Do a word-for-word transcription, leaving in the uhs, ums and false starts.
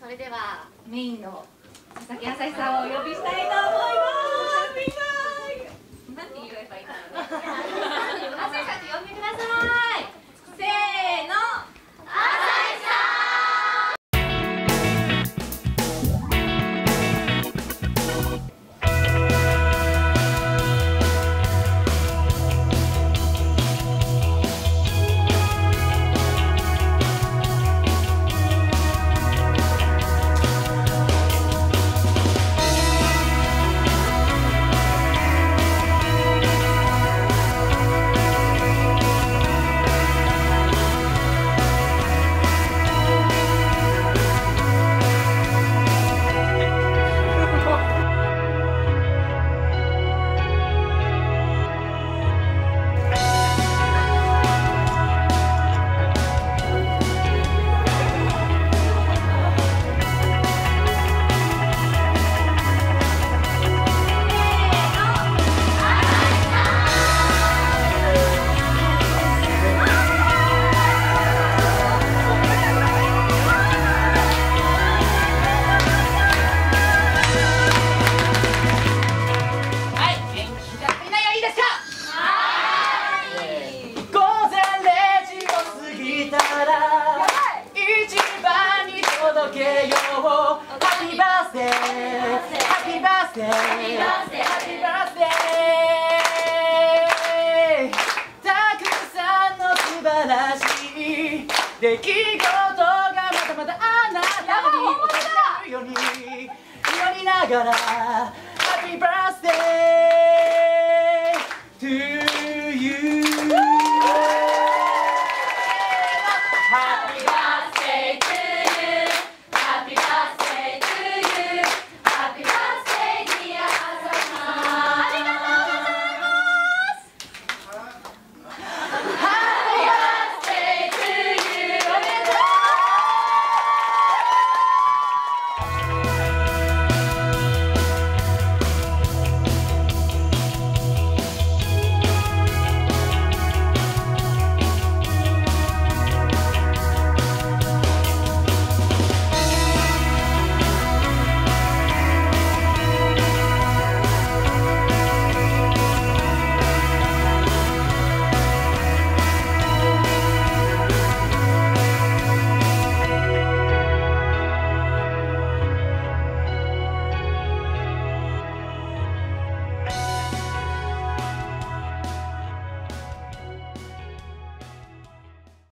それではメインの佐々木あさひさんをお呼びしたいと思いますみんななんて言えばいいんだろうねあさひさんと呼んでくださいせーの出来事がまたまたあなたに起こるように祈りながら